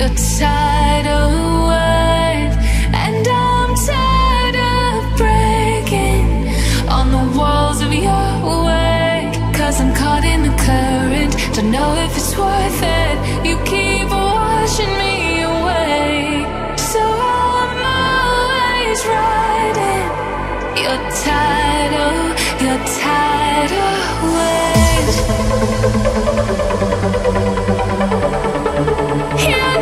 your tidal wave, and I'm tired of breaking on the walls of your wake. 'Cause I'm caught in the current, don't know if it's worth it. You keep washing me away, so I'm always riding your tidal wave. Your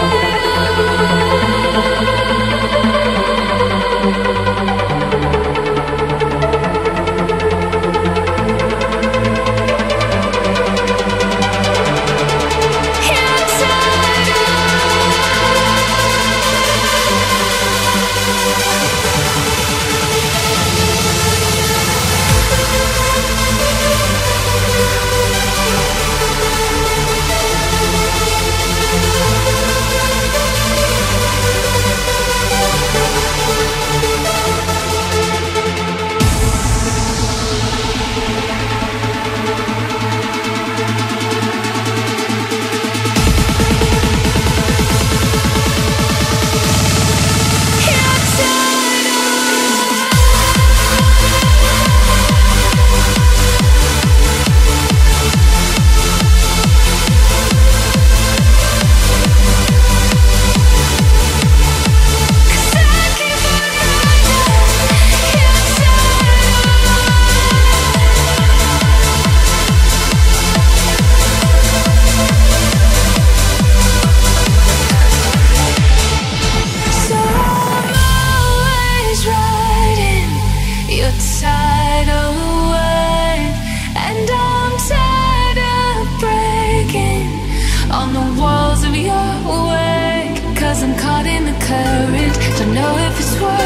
tidal wave, and I'm tired of breaking on the walls of your wake. 'Cause I'm caught in the current, don't know if it's worth